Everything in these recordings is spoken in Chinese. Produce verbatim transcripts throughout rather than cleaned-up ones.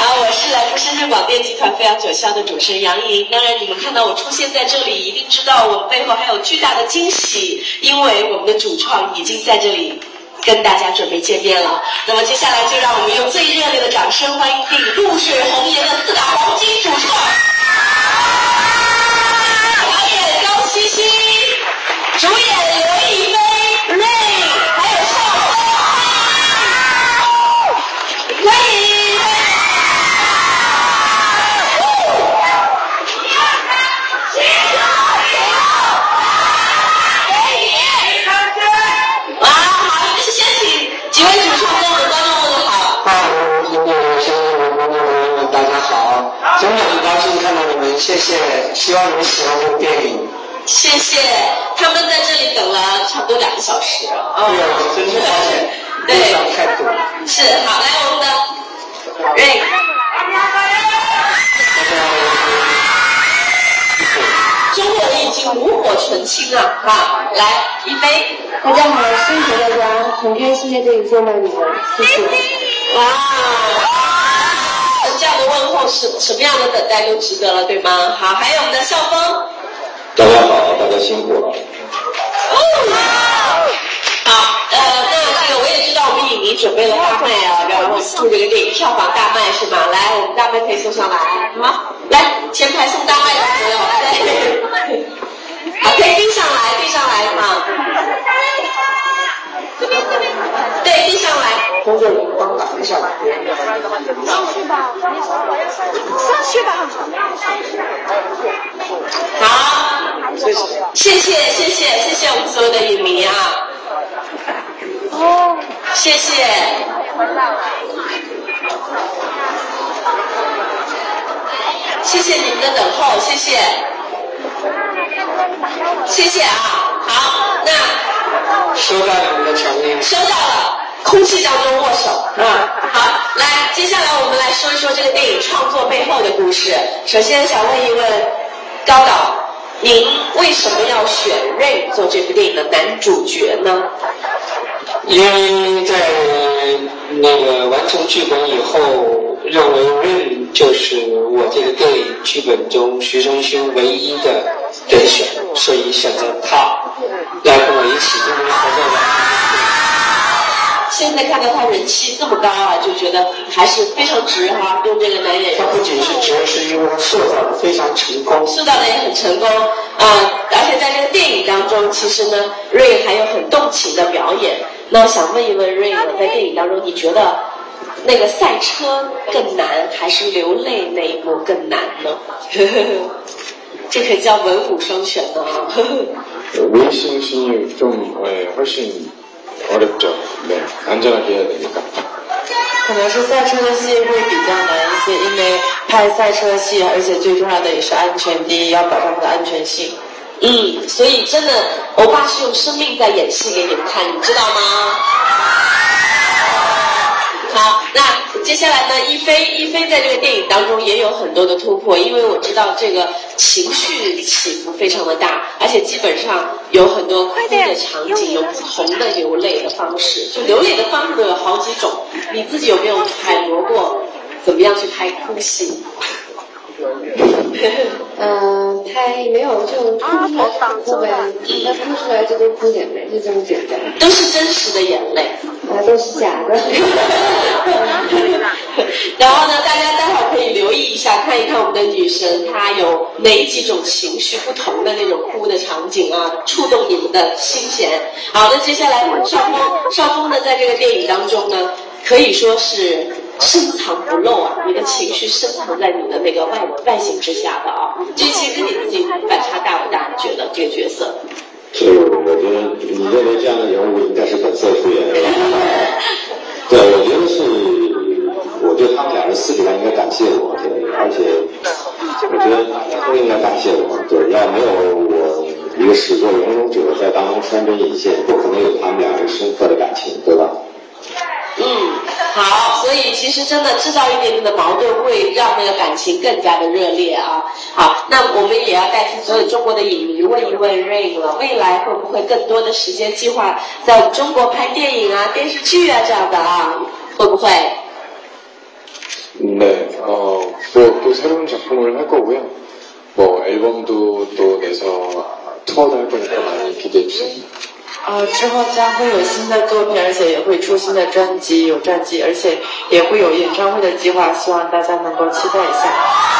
啊，我是来自深圳广电集团飞扬九霄的主持人杨莹。当然，你们看到我出现在这里，一定知道我们背后还有巨大的惊喜，因为我们的主创已经在这里跟大家准备见面了。那么接下来就让我们用最热烈的掌声欢迎电影《露水红颜》的四大黄金主创，导演高希希，主演刘亦菲、Rain， 还有邵芳，欢迎。 真的很高兴看到你们，谢谢，希望你们喜欢这部电影。 谢谢，他们在这里等了差不多两个小时。 哦，对啊，真是抱歉， 对， 路上太堵。 是，好，来我们的Rain。中国人已经炉火纯青了，好，来一杯。 大家好，谢谢大家，很开心在这里见到你们，谢谢。 哇！这样的问候是什么样的等待都值得了，对吗？好，还有我们的邵峰。 大家好，大家辛苦了。 哦、好，呃，那这个我也知道，我们影迷准备了大麦啊，然后祝这个电影票房大卖是吗？来，我们大麦可以送上来，好，来前排送大麦的朋友，对，好，可以递上来，递上来哈。对，递上来。 工作人帮打一下。 上去吧，上去吧。 好，谢谢谢谢谢谢我们所有的影迷啊。 哦， 谢谢。谢谢你们的等候，谢谢。谢谢啊，好，那收到你们的诚意。 收到了。空气当中握手，嗯，好，来，接下来我们来说一说这个电影创作背后的故事。首先想问一问高导，您为什么要选Rain做这部电影的男主角呢？ 因为在那个完成剧本以后，认为Rain就是我这个电影剧本中徐承勋唯一的人选，所以选择他来跟我一起共同合作完成。 现在看到他人气这么高啊，就觉得还是非常值哈，用这个男演员。 他不仅是值，是因为他塑造的非常成功， 塑造的也很成功啊、呃！而且在这个电影当中，其实呢，Rain还有很动情的表演。那我想问一问 Rain， 在电影当中，你觉得那个赛车更难，还是流泪那一幕更难呢？这可叫文武双全呢。 웨이싱씬이 좀 예, 훨씬 어렵죠. 네, 안전하게 해야 되니까. 可能是赛车的戏会比较难一些，因为拍赛车戏，而且最重要的也是安全第一，要保障它的安全性。 嗯，所以真的，欧巴是用生命在演戏给你们看，你知道吗？好，那接下来呢，一菲，一菲在这个电影当中也有很多的突破，因为我知道这个情绪起伏非常的大，而且基本上有很多哭的场景，有不同的流泪的方式，就流泪的方式都有好几种。你自己有没有揣摩过怎么样去拍哭戏？ 嗯，拍没有就哭出来哭呗，那哭出来就都哭点呗，就这么简单。 都是真实的眼泪， 啊，都是假的。 然后呢，大家待会儿可以留意一下，看一看我们的女神，她有哪几种情绪不同的那种哭的场景啊，触动你们的心弦。好，那接下来邵峰，邵峰呢，在这个电影当中呢，可以说是深藏不露啊，你的情绪深藏在你的那个外外形之下的啊。这些跟你自己反差大不大？你觉得这个角色？ 是，我觉得你认为这样的人物应该是本色出演的。对，我觉得是，我觉得他们俩人私底下应该感谢我，对，而且我觉得都应该感谢我，对，要没有我一个始作俑者在当中穿针引线，不可能有他们俩人深刻的感情，对吧？ 嗯，好，所以其实真的制造一点点的矛盾，会让那个感情更加的热烈啊。好，那我们也要代替所有中国的影迷问一问 Rain 了，未来会不会更多的时间计划在我们中国拍电影啊、电视剧啊这样的啊？会不会？ 네, 어, 뭐 또 새로운 작품을 할 거고요. 뭐 앨범도 또 내서 투어도 할 거니까 많이 기대해 주세요. 呃，之后将会有新的作品，而且也会出新的专辑，有专辑，而且也会有演唱会的计划，希望大家能够期待一下。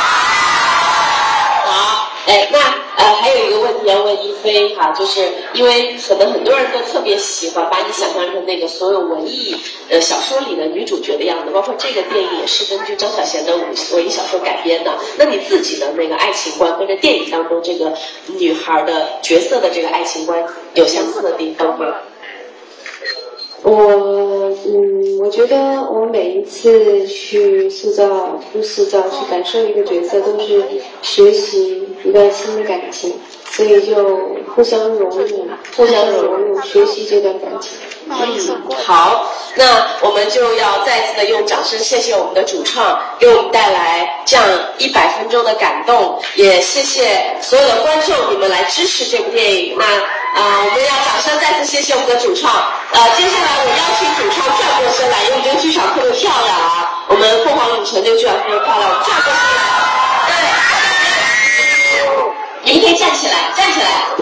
好，哎，那呃还有一个问题要问一菲哈，就是因为可能很多人都特别喜欢把你想象成那个所有文艺呃小说里的女主角的样子，包括这个电影也是根据张小娴的文艺小说改编的。那你自己的那个爱情观跟这电影当中这个女孩的角色的这个爱情观有相似的地方吗？ 我嗯，我觉得我每一次去塑造、不塑造、去感受一个角色，都是学习一段新的感情，所以就互相融入，互相融入，学习这段感情。 嗯，好，那我们就要再次的用掌声谢谢我们的主创，给我们带来这样一百分钟的感动，也谢谢所有的观众你们来支持这部电影。那呃，我们要掌声再次谢谢我们的主创。呃，接下来我邀请主创转过身来，因为这个剧场特别漂亮啊，我们凤凰影城这个剧场特别漂亮，转过身来，对，你们可以站起来，站起来。